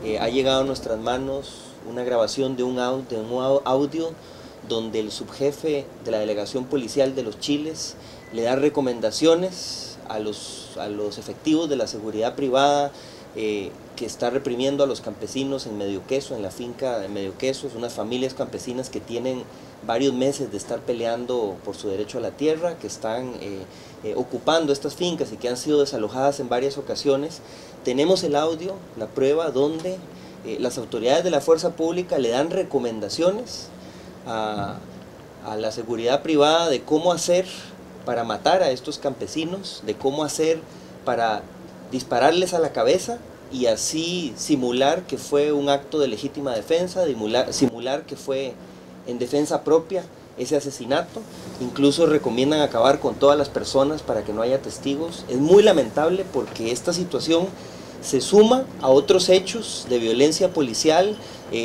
ha llegado a nuestras manos una grabación de un audio donde el subjefe de la delegación policial de Los Chiles le da recomendaciones a los efectivos de la seguridad privada que está reprimiendo a los campesinos en Medio Queso, en la finca de Medio Queso, unas familias campesinas que tienen varios meses de estar peleando por su derecho a la tierra, que están ocupando estas fincas y que han sido desalojadas en varias ocasiones. Tenemos el audio, la prueba, donde las autoridades de la fuerza pública le dan recomendaciones a la seguridad privada de cómo hacer para matar a estos campesinos, de cómo hacer para dispararles a la cabeza y así simular que fue un acto de legítima defensa, simular que fue en defensa propia ese asesinato. Incluso recomiendan acabar con todas las personas para que no haya testigos. Es muy lamentable porque esta situación se suma a otros hechos de violencia policial.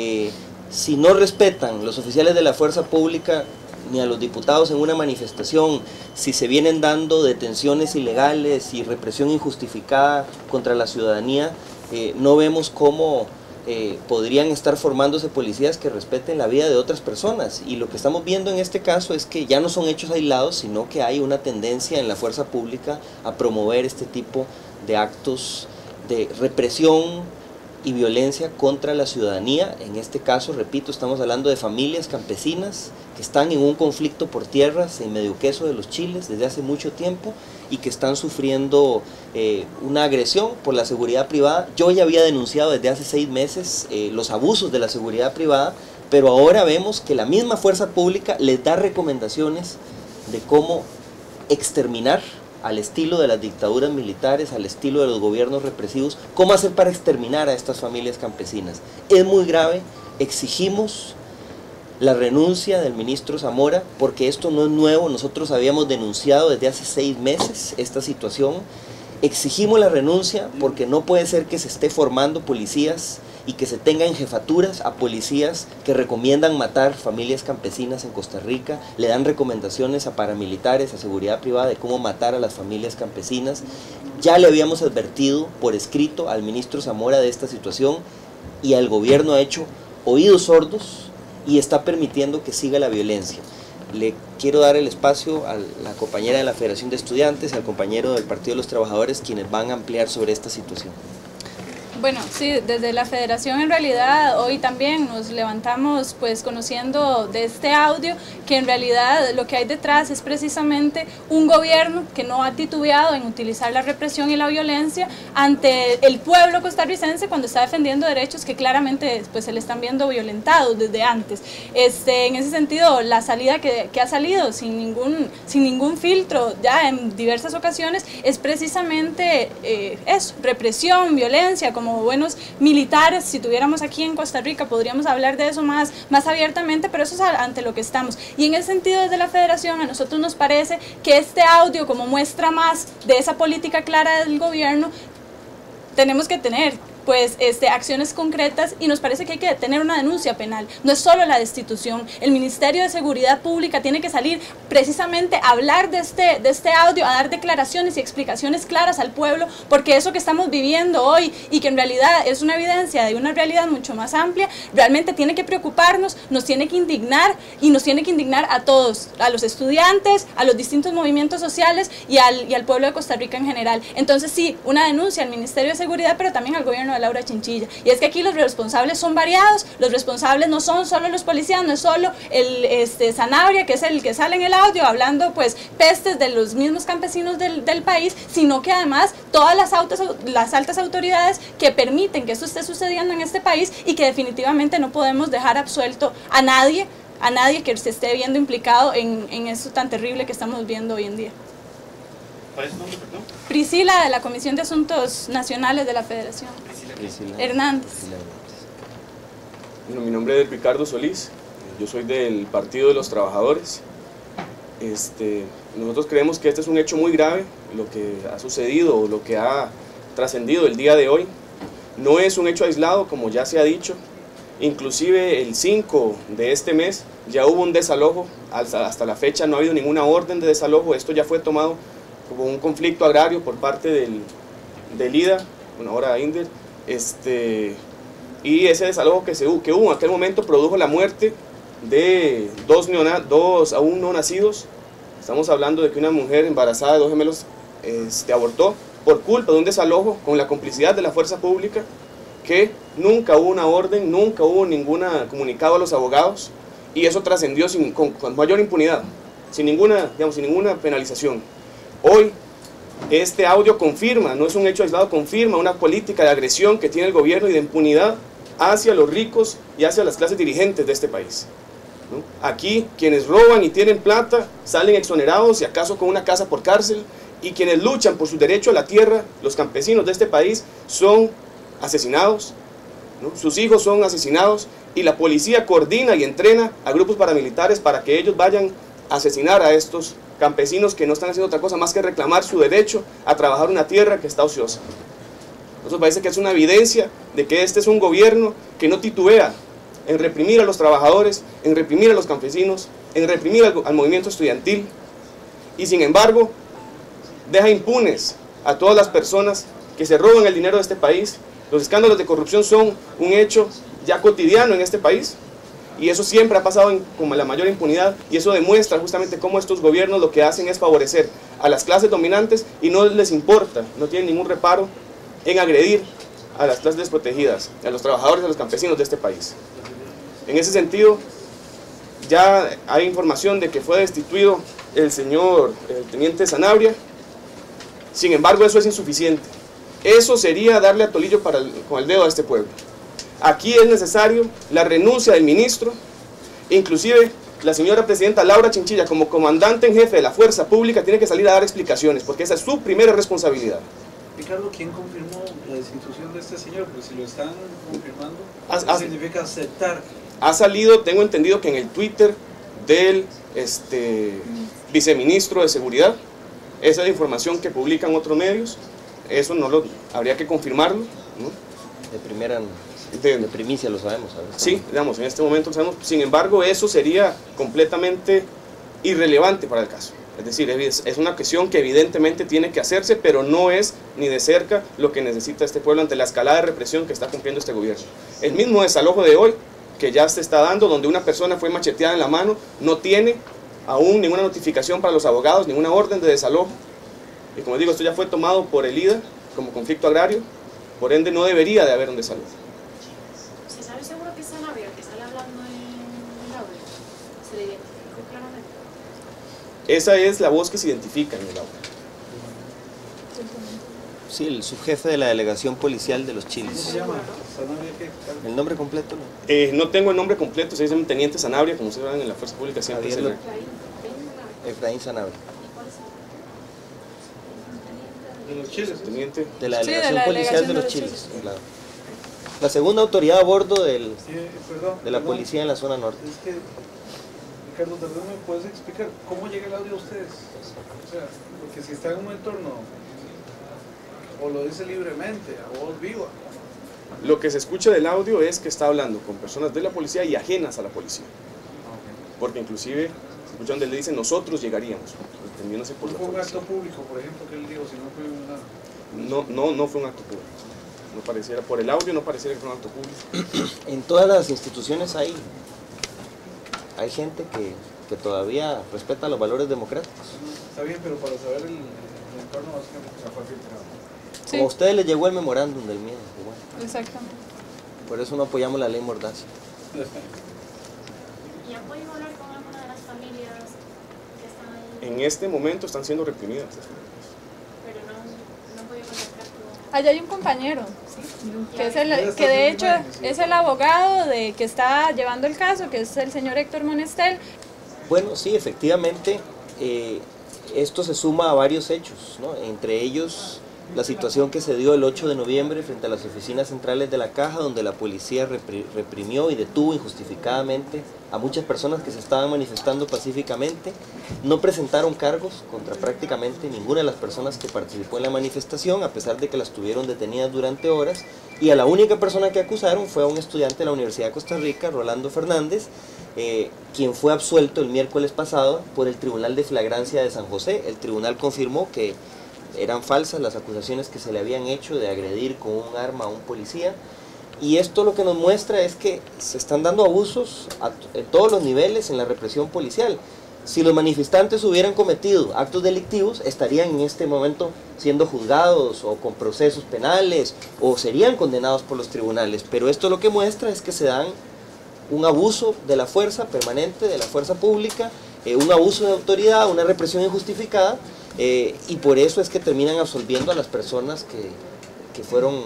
Si no respetan los oficiales de la fuerza pública ni a los diputados en una manifestación, si se vienen dando detenciones ilegales y represión injustificada contra la ciudadanía, no vemos cómo podrían estar formándose policías que respeten la vida de otras personas. Y lo que estamos viendo en este caso es que ya no son hechos aislados, sino que hay una tendencia en la fuerza pública a promover este tipo de actos de represión y violencia contra la ciudadanía. En este caso, repito, estamos hablando de familias campesinas que están en un conflicto por tierras en Medio Queso de Los Chiles desde hace mucho tiempo y que están sufriendo una agresión por la seguridad privada. Yo ya había denunciado desde hace 6 meses los abusos de la seguridad privada, pero ahora vemos que la misma fuerza pública les da recomendaciones de cómo exterminar, al estilo de las dictaduras militares, al estilo de los gobiernos represivos, cómo hacer para exterminar a estas familias campesinas. Es muy grave, exigimos la renuncia del ministro Zamora, porque esto no es nuevo, nosotros habíamos denunciado desde hace 6 meses esta situación. Exigimos la renuncia porque no puede ser que se esté formando policías y que se tenga en jefaturas a policías que recomiendan matar familias campesinas en Costa Rica, le dan recomendaciones a paramilitares, a seguridad privada de cómo matar a las familias campesinas. Ya le habíamos advertido por escrito al ministro Zamora de esta situación y el gobierno ha hecho oídos sordos y está permitiendo que siga la violencia. Le quiero dar el espacio a la compañera de la Federación de Estudiantes y al compañero del Partido de los Trabajadores, quienes van a ampliar sobre esta situación. Bueno, sí, desde la Federación en realidad hoy también nos levantamos pues conociendo de este audio que en realidad lo que hay detrás es precisamente un gobierno que no ha titubeado en utilizar la represión y la violencia ante el pueblo costarricense cuando está defendiendo derechos que claramente pues se le están viendo violentados desde antes. En ese sentido, la salida que ha salido sin ningún filtro ya en diversas ocasiones es precisamente eso, represión, violencia, como buenos militares. Si tuviéramos aquí en Costa Rica podríamos hablar de eso más abiertamente, pero eso es ante lo que estamos. Y en ese sentido, desde la Federación, a nosotros nos parece que este audio, como muestra más de esa política clara del gobierno, tenemos que tener pues acciones concretas y nos parece que hay que tener una denuncia penal. No es solo la destitución. El Ministerio de Seguridad Pública tiene que salir precisamente a hablar de este audio, a dar declaraciones y explicaciones claras al pueblo, porque eso que estamos viviendo hoy y que en realidad es una evidencia de una realidad mucho más amplia, realmente tiene que preocuparnos, nos tiene que indignar y nos tiene que indignar a todos, a los estudiantes, a los distintos movimientos sociales y al pueblo de Costa Rica en general. Entonces sí, una denuncia al Ministerio de Seguridad, pero también al gobierno de Laura Chinchilla. Y es que aquí los responsables son variados, los responsables no son solo los policías, no es solo el Sanabria, que es el que sale en el audio hablando pues pestes de los mismos campesinos del país, sino que además todas las altas autoridades que permiten que esto esté sucediendo en este país y que definitivamente no podemos dejar absuelto a nadie que se esté viendo implicado en esto tan terrible que estamos viendo hoy en día. ¿Cuál es su nombre, perdón? Priscila, de la Comisión de Asuntos Nacionales de la Federación. Priscila Hernández. Bueno, mi nombre es Ricardo Solís, yo soy del Partido de los Trabajadores. Nosotros creemos que este es un hecho muy grave, lo que ha sucedido, lo que ha trascendido el día de hoy. No es un hecho aislado, como ya se ha dicho. Inclusive el 5 de este mes ya hubo un desalojo, hasta la fecha no ha habido ninguna orden de desalojo. Esto ya fue tomado como un conflicto agrario por parte del IDA, bueno, ahora INDER. y ese desalojo que hubo en aquel momento produjo la muerte de aún no nacidos. Estamos hablando de que una mujer embarazada de 2 gemelos abortó por culpa de un desalojo con la complicidad de la fuerza pública, que nunca hubo una orden, nunca hubo ningún comunicado a los abogados, y eso trascendió con mayor impunidad, sin ninguna penalización. Hoy este audio confirma, no es un hecho aislado, confirma una política de agresión que tiene el gobierno y de impunidad hacia los ricos y hacia las clases dirigentes de este país, ¿no? Aquí quienes roban y tienen plata salen exonerados y acaso con una casa por cárcel, y quienes luchan por su derecho a la tierra, los campesinos de este país, son asesinados, ¿no? Sus hijos son asesinados, y la policía coordina y entrena a grupos paramilitares para que ellos vayan a asesinar a estos campesinos que no están haciendo otra cosa más que reclamar su derecho a trabajar una tierra que está ociosa. Nos parece que es una evidencia de que este es un gobierno que no titubea en reprimir a los trabajadores, en reprimir a los campesinos, en reprimir al movimiento estudiantil, y sin embargo deja impunes a todas las personas que se roban el dinero de este país. Los escándalos de corrupción son un hecho ya cotidiano en este país, y eso siempre ha pasado con la mayor impunidad, y eso demuestra justamente cómo estos gobiernos lo que hacen es favorecer a las clases dominantes y no les importa, no tienen ningún reparo en agredir a las clases desprotegidas, a los trabajadores, a los campesinos de este país. En ese sentido, ya hay información de que fue destituido el teniente Sanabria. Sin embargo, eso es insuficiente. Eso sería darle a tolillo con el dedo a este pueblo. Aquí es necesario la renuncia del ministro, inclusive la señora presidenta Laura Chinchilla, como comandante en jefe de la fuerza pública, tiene que salir a dar explicaciones, porque esa es su primera responsabilidad. Ricardo, ¿quién confirmó la destitución de este señor? Porque si lo están confirmando, ¿qué significa aceptar? Ha salido, tengo entendido que en el Twitter del viceministro de Seguridad, esa es la información que publican otros medios, eso habría que confirmarlo, ¿no? De primicia lo sabemos. Sí, digamos, en este momento lo sabemos. Sin embargo, eso sería completamente irrelevante para el caso. Es decir, es una cuestión que evidentemente tiene que hacerse, pero no es ni de cerca lo que necesita este pueblo ante la escalada de represión que está cumpliendo este gobierno. El mismo desalojo de hoy, que ya se está dando, donde una persona fue macheteada en la mano, no tiene aún ninguna notificación para los abogados, ninguna orden de desalojo. Y como digo, esto ya fue tomado por el IDA como conflicto agrario, por ende no debería de haber un desalojo. ¿Se sabe seguro que es Sanabria el que sale hablando en el audio? ¿Se le identificó claramente? Esa es la voz que se identifica en el audio. Sí, el subjefe de la delegación policial de los Chiles. ¿Cómo se llama? ¿Sanabria qué? ¿El nombre completo? No. No tengo el nombre completo, se dice teniente Sanabria, como se ven en la fuerza pública siempre. Efraín Sanabria. De los Chiles. Teniente. De la delegación policial de los Chiles. Claro. La segunda autoridad a bordo de la policía en la zona norte. Es que, Ricardo, tal vez me puedes explicar cómo llega el audio a ustedes. O sea, porque si está en un entorno, o lo dice libremente, a voz viva. Lo que se escucha del audio es que está hablando con personas de la policía y ajenas a la policía. Porque inclusive se escucha donde le dicen nosotros llegaríamos. ¿No fue un acto público, por ejemplo, que él dijo, si no fue una... No fue un acto público. No pareciera, por el audio no pareciera que fue un acto público. En todas las instituciones hay gente que todavía respeta los valores democráticos. Está bien, pero para saber el entorno básicamente fue filtrado. Sí. Como a ustedes les llegó el memorándum del miedo. Igual. Exactamente. Por eso no apoyamos la ley Mordaza. ¿Y han podido hablar con alguna de las familias que están ahí? En este momento están siendo reprimidas. Pero no han podido contactar con... Allá hay un compañero, que de hecho es el abogado que está llevando el caso, que es el señor Héctor Monestel. Bueno, sí, efectivamente, esto se suma a varios hechos, ¿no? Entre ellos la situación que se dio el 8 de noviembre frente a las oficinas centrales de la Caja, donde la policía reprimió y detuvo injustificadamente a muchas personas que se estaban manifestando pacíficamente. No presentaron cargos contra prácticamente ninguna de las personas que participó en la manifestación, a pesar de que las tuvieron detenidas durante horas, y a la única persona que acusaron fue a un estudiante de la Universidad de Costa Rica, Rolando Fernández, quien fue absuelto el miércoles pasado por el Tribunal de Flagrancia de San José. El tribunal confirmó que eran falsas las acusaciones que se le habían hecho de agredir con un arma a un policía, y esto lo que nos muestra es que se están dando abusos en todos los niveles en la represión policial. Si los manifestantes hubieran cometido actos delictivos, estarían en este momento siendo juzgados o con procesos penales o serían condenados por los tribunales, pero esto lo que muestra es que se dan un abuso de la fuerza permanente, de la fuerza pública, un abuso de autoridad, una represión injustificada, y por eso es que terminan absolviendo a las personas que fueron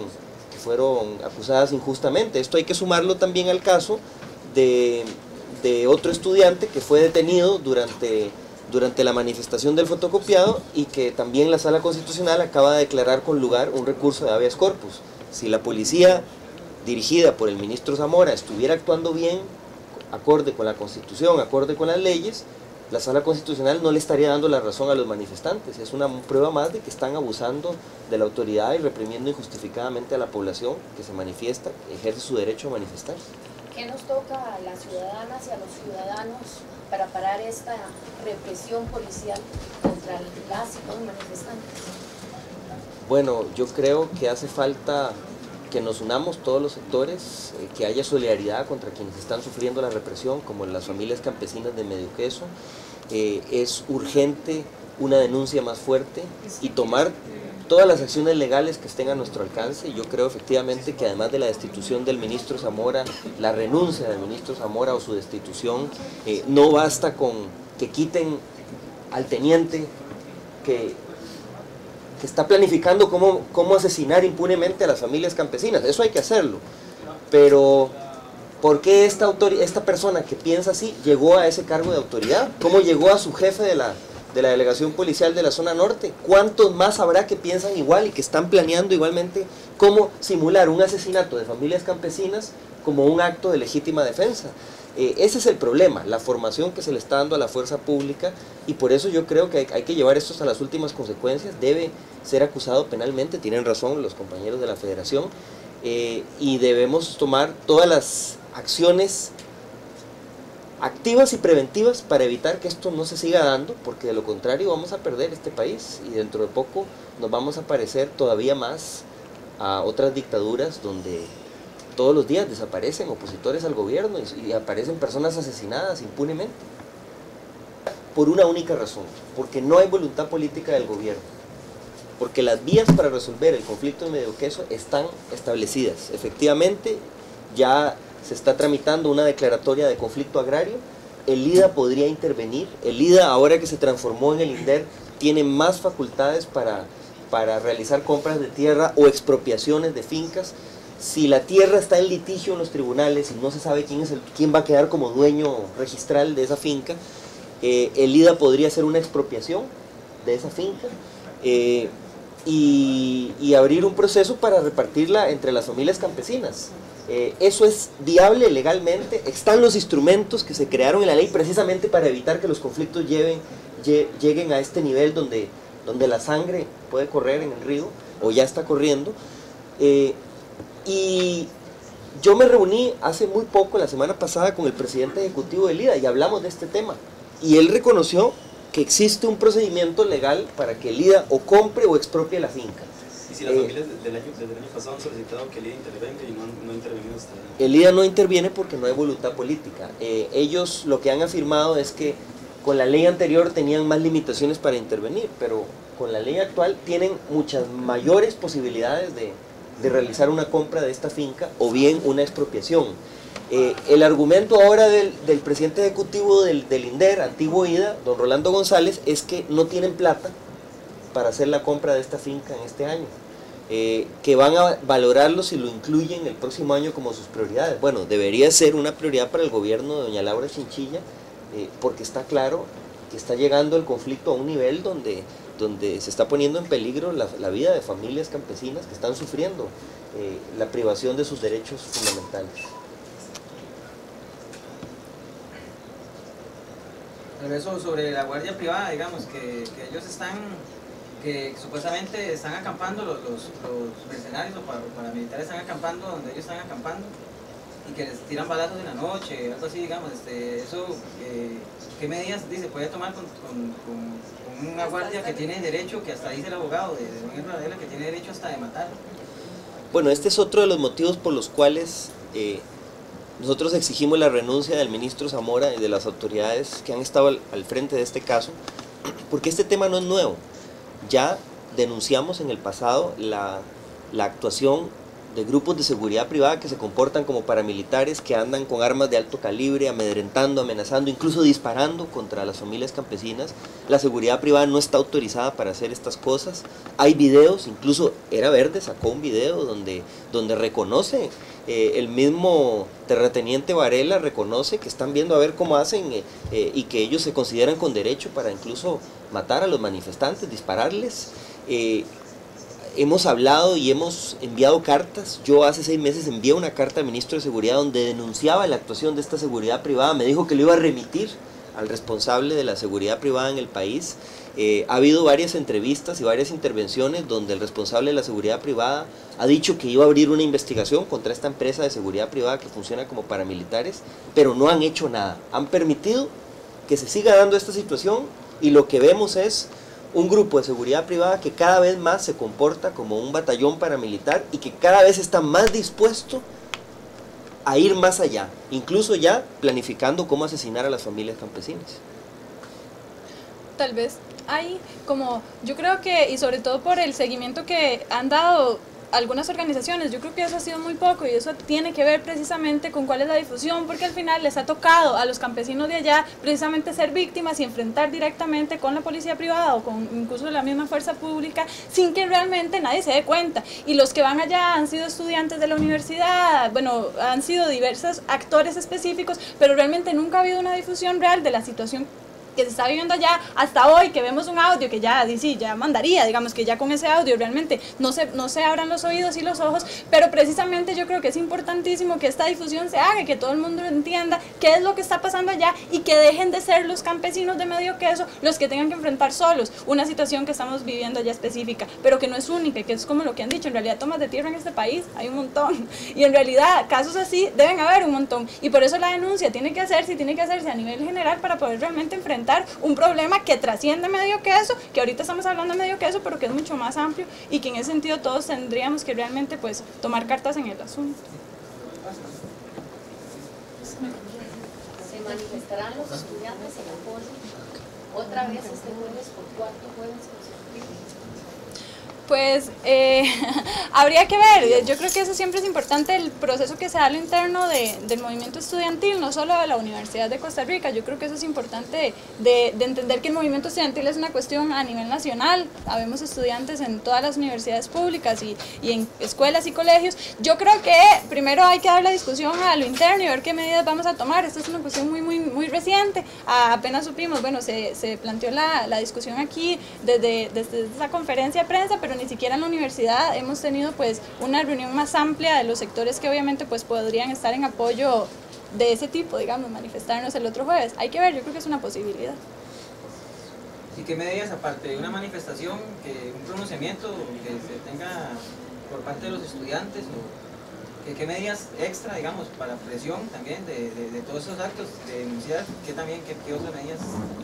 acusadas injustamente. Esto hay que sumarlo también al caso de otro estudiante que fue detenido durante la manifestación del fotocopiado y que también la Sala Constitucional acaba de declarar con lugar un recurso de habeas corpus. Si la policía dirigida por el ministro Zamora estuviera actuando bien, acorde con la Constitución, acorde con las leyes, la Sala Constitucional no le estaría dando la razón a los manifestantes. Es una prueba más de que están abusando de la autoridad y reprimiendo injustificadamente a la población que se manifiesta, ejerce su derecho a manifestarse. ¿Qué nos toca a las ciudadanas y a los ciudadanos para parar esta represión policial contra las y los manifestantes? Bueno, yo creo que hace falta que nos unamos todos los sectores, que haya solidaridad contra quienes están sufriendo la represión, como las familias campesinas de Medioqueso. Es urgente una denuncia más fuerte y tomar todas las acciones legales que estén a nuestro alcance. Yo creo efectivamente que además de la destitución del ministro Zamora, la renuncia del ministro Zamora o su destitución, no basta con que quiten al teniente que está planificando cómo asesinar impunemente a las familias campesinas. Eso hay que hacerlo, pero ¿por qué esta persona que piensa así llegó a ese cargo de autoridad? ¿Cómo llegó a su jefe de la delegación policial de la zona norte? ¿Cuántos más habrá que piensan igual y que están planeando igualmente cómo simular un asesinato de familias campesinas como un acto de legítima defensa? Ese es el problema, la formación que se le está dando a la fuerza pública, y por eso yo creo que hay que llevar esto a las últimas consecuencias. Debe ser acusado penalmente, tienen razón los compañeros de la Federación, y debemos tomar todas las acciones activas y preventivas para evitar que esto no se siga dando, porque de lo contrario vamos a perder este país y dentro de poco nos vamos a parecer todavía más a otras dictaduras donde todos los días desaparecen opositores al gobierno y aparecen personas asesinadas impunemente. Por una única razón, porque no hay voluntad política del gobierno, porque las vías para resolver el conflicto de Medioqueso están establecidas. Efectivamente, ya se está tramitando una declaratoria de conflicto agrario, el IDA podría intervenir, el IDA ahora que se transformó en el INDER tiene más facultades para realizar compras de tierra o expropiaciones de fincas. Si la tierra está en litigio en los tribunales y no se sabe quién va a quedar como dueño registral de esa finca, el IDA podría hacer una expropiación de esa finca y abrir un proceso para repartirla entre las familias campesinas. Eso es viable legalmente, están los instrumentos que se crearon en la ley precisamente para evitar que los conflictos lleguen a este nivel donde la sangre puede correr en el río o ya está corriendo. Y yo me reuní hace muy poco, la semana pasada, con el presidente ejecutivo del IDA y hablamos de este tema. Y él reconoció que existe un procedimiento legal para que el IDA o compre o expropie la finca. ¿Y si las familias desde el año pasado han solicitado que el IDA intervenga y no ha intervenido hasta ahora? El IDA no interviene porque no hay voluntad política. Ellos lo que han afirmado es que con la ley anterior tenían más limitaciones para intervenir, pero con la ley actual tienen muchas mayores posibilidades de realizar una compra de esta finca o bien una expropiación. El argumento ahora del presidente ejecutivo del INDER, antiguo IDA, don Rolando González, es que no tienen plata para hacer la compra de esta finca en este año, que van a valorarlo si lo incluyen el próximo año como sus prioridades. Bueno, debería ser una prioridad para el gobierno de doña Laura Chinchilla, porque está claro que está llegando el conflicto a un nivel donde se está poniendo en peligro la vida de familias campesinas que están sufriendo la privación de sus derechos fundamentales. Pero eso sobre la guardia privada, digamos, que ellos que supuestamente están acampando, los mercenarios o paramilitares están acampando donde ellos están acampando y que les tiran balazos en la noche, algo así, digamos, eso, ¿qué medidas se puede tomar con una guardia que tiene derecho, que hasta dice el abogado de don Israel, que tiene derecho hasta de matar? Bueno, este es otro de los motivos por los cuales nosotros exigimos la renuncia del ministro Zamora y de las autoridades que han estado al frente de este caso, porque este tema no es nuevo. Ya denunciamos en el pasado la actuación de grupos de seguridad privada que se comportan como paramilitares, que andan con armas de alto calibre, amedrentando, amenazando, incluso disparando contra las familias campesinas. La seguridad privada no está autorizada para hacer estas cosas. Hay videos, incluso Era Verde sacó un video donde reconoce, el mismo terrateniente Varela reconoce que están viendo a ver cómo hacen y que ellos se consideran con derecho para incluso matar a los manifestantes, dispararles. Hemos hablado y hemos enviado cartas. Yo hace 6 meses envié una carta al ministro de Seguridad donde denunciaba la actuación de esta seguridad privada. Me dijo que lo iba a remitir al responsable de la seguridad privada en el país. Ha habido varias entrevistas y varias intervenciones donde el responsable de la seguridad privada ha dicho que iba a abrir una investigación contra esta empresa de seguridad privada que funciona como paramilitares, pero no han hecho nada. Han permitido que se siga dando esta situación y lo que vemos es un grupo de seguridad privada que cada vez más se comporta como un batallón paramilitar y que cada vez está más dispuesto a ir más allá, incluso ya planificando cómo asesinar a las familias campesinas. Tal vez hay como, yo creo que, y sobre todo por el seguimiento que han dado algunas organizaciones, yo creo que eso ha sido muy poco y eso tiene que ver precisamente con cuál es la difusión, porque al final les ha tocado a los campesinos de allá precisamente ser víctimas y enfrentar directamente con la policía privada o con incluso la misma fuerza pública sin que realmente nadie se dé cuenta. Y los que van allá han sido estudiantes de la universidad, bueno, han sido diversos actores específicos, pero realmente nunca ha habido una difusión real de la situación que se está viviendo allá hasta hoy, que vemos un audio que ya, sí, ya mandaría, digamos que ya con ese audio realmente no se abran los oídos y los ojos, pero precisamente yo creo que es importantísimo que esta difusión se haga, que todo el mundo entienda qué es lo que está pasando allá y que dejen de ser los campesinos de medio queso los que tengan que enfrentar solos una situación que estamos viviendo allá específica, pero que no es única, que es como lo que han dicho, en realidad tomas de tierra en este país hay un montón, y en realidad casos así deben haber un montón, y por eso la denuncia tiene que hacerse a nivel general para poder realmente enfrentar un problema que trasciende medio queso, que ahorita estamos hablando de medio queso, pero que es mucho más amplio y que en ese sentido todos tendríamos que realmente pues tomar cartas en el asunto. ¿Se manifestarán los estudiantes en apoyo otra vez este jueves por cuarto jueves consecutivo? Pues habría que ver, yo creo que eso siempre es importante, el proceso que se da a lo interno del movimiento estudiantil, no solo de la Universidad de Costa Rica. Yo creo que eso es importante de entender que el movimiento estudiantil es una cuestión a nivel nacional. Habemos estudiantes en todas las universidades públicas y en escuelas y colegios. Yo creo que primero hay que dar la discusión a lo interno y ver qué medidas vamos a tomar. Esta es una cuestión muy reciente, apenas supimos, bueno, se planteó la discusión aquí desde esa conferencia de prensa, pero ni siquiera en la universidad hemos tenido pues una reunión más amplia de los sectores que obviamente pues podrían estar en apoyo de ese tipo, digamos, manifestarnos el otro jueves. Hay que ver, yo creo que es una posibilidad. ¿Y qué medidas aparte de una manifestación, un pronunciamiento que se tenga por parte de los estudiantes, o qué medidas extra, digamos, para presión también de todos esos actos de denunciar, qué otras medidas?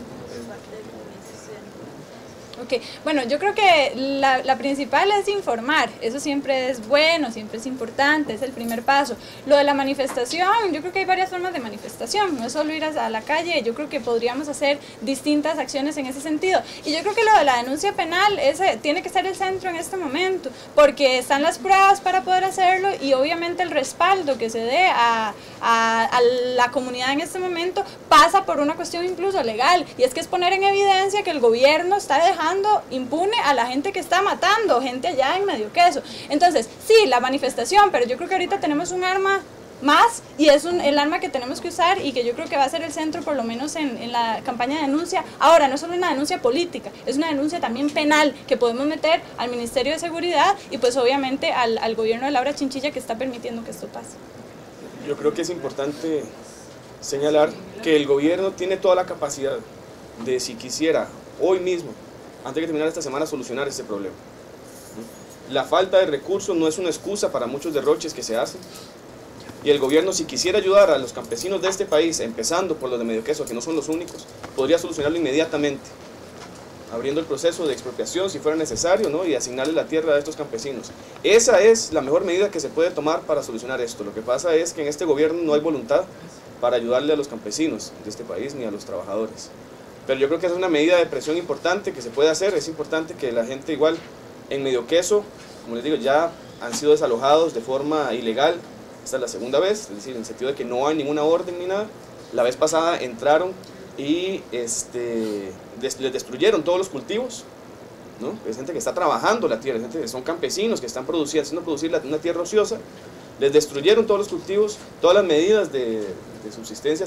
Ok, bueno, yo creo que la principal es informar, eso siempre es bueno, siempre es importante, es el primer paso. Lo de la manifestación, yo creo que hay varias formas de manifestación, no es solo ir a la calle, yo creo que podríamos hacer distintas acciones en ese sentido. Y yo creo que lo de la denuncia penal, ese tiene que ser el centro en este momento, porque están las pruebas para poder hacerlo y obviamente el respaldo que se dé a la comunidad en este momento pasa por una cuestión incluso legal, y es que es poner en evidencia que el gobierno está dejando impune a la gente que está matando, gente allá en medio queso. Entonces, sí, la manifestación, pero yo creo que ahorita tenemos un arma más y es el arma que tenemos que usar y que yo creo que va a ser el centro por lo menos en la campaña de denuncia. Ahora, no solo una denuncia política, es una denuncia también penal que podemos meter al Ministerio de Seguridad y pues obviamente al gobierno de Laura Chinchilla que está permitiendo que esto pase. Yo creo que es importante señalar que el gobierno tiene toda la capacidad de, si quisiera, hoy mismo, antes de terminar esta semana, solucionar este problema. La falta de recursos no es una excusa para muchos derroches que se hacen. Y el gobierno, si quisiera ayudar a los campesinos de este país, empezando por los de medio queso, que no son los únicos, podría solucionarlo inmediatamente. abriendo el proceso de expropiación si fuera necesario, ¿no? Y asignarle la tierra a estos campesinos. Esa es la mejor medida que se puede tomar para solucionar esto. Lo que pasa es que en este gobierno no hay voluntad para ayudarle a los campesinos de este país ni a los trabajadores. Pero yo creo que es una medida de presión importante que se puede hacer. Es importante que la gente igual en Medioqueso, como les digo, ya han sido desalojados de forma ilegal. Esta es la segunda vez, es decir, en el sentido de que no hay ninguna orden ni nada. La vez pasada entraron y les destruyeron todos los cultivos, ¿no? Es gente que está trabajando la tierra, es gente que son campesinos que están haciendo producir una tierra ociosa. Les destruyeron todos los cultivos, todas las medidas de subsistencia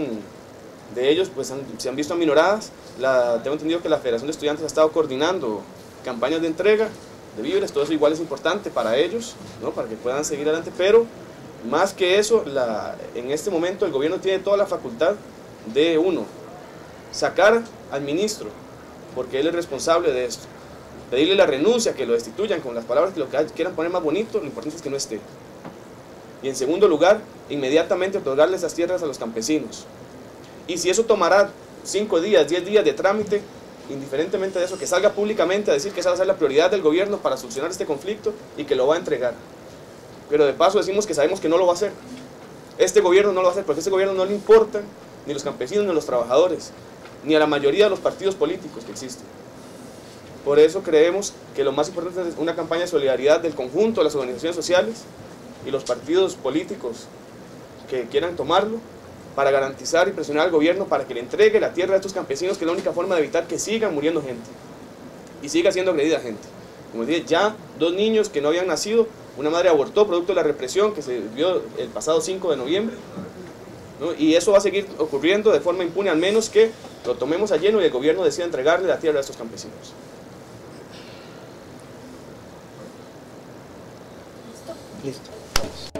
de ellos pues se han visto aminoradas. Tengo entendido que la Federación de Estudiantes ha estado coordinando campañas de entrega de víveres, todo eso igual es importante para ellos, ¿no? Para que puedan seguir adelante, pero más que eso, en este momento el gobierno tiene toda la facultad de, uno, sacar al ministro, porque él es responsable de esto, pedirle la renuncia, que lo destituyan con las palabras que lo quieran poner más bonito, lo importante es que no esté. Y en segundo lugar, inmediatamente otorgarle esas tierras a los campesinos. Y si eso tomará 5 días, 10 días de trámite, indiferentemente de eso, que salga públicamente a decir que esa va a ser la prioridad del gobierno para solucionar este conflicto y que lo va a entregar. Pero de paso decimos que sabemos que no lo va a hacer. Este gobierno no lo va a hacer porque a este gobierno no le importan ni los campesinos ni los trabajadores, ni a la mayoría de los partidos políticos que existen. Por eso creemos que lo más importante es una campaña de solidaridad del conjunto de las organizaciones sociales y los partidos políticos que quieran tomarlo, para garantizar y presionar al gobierno para que le entregue la tierra a estos campesinos, que es la única forma de evitar que sigan muriendo gente y siga siendo agredida gente. Como dije, ya 2 niños que no habían nacido, una madre abortó producto de la represión que se vio el pasado 5 de noviembre, ¿no? Y eso va a seguir ocurriendo de forma impune, al menos que lo tomemos a lleno y el gobierno decida entregarle la tierra a estos campesinos. Listo.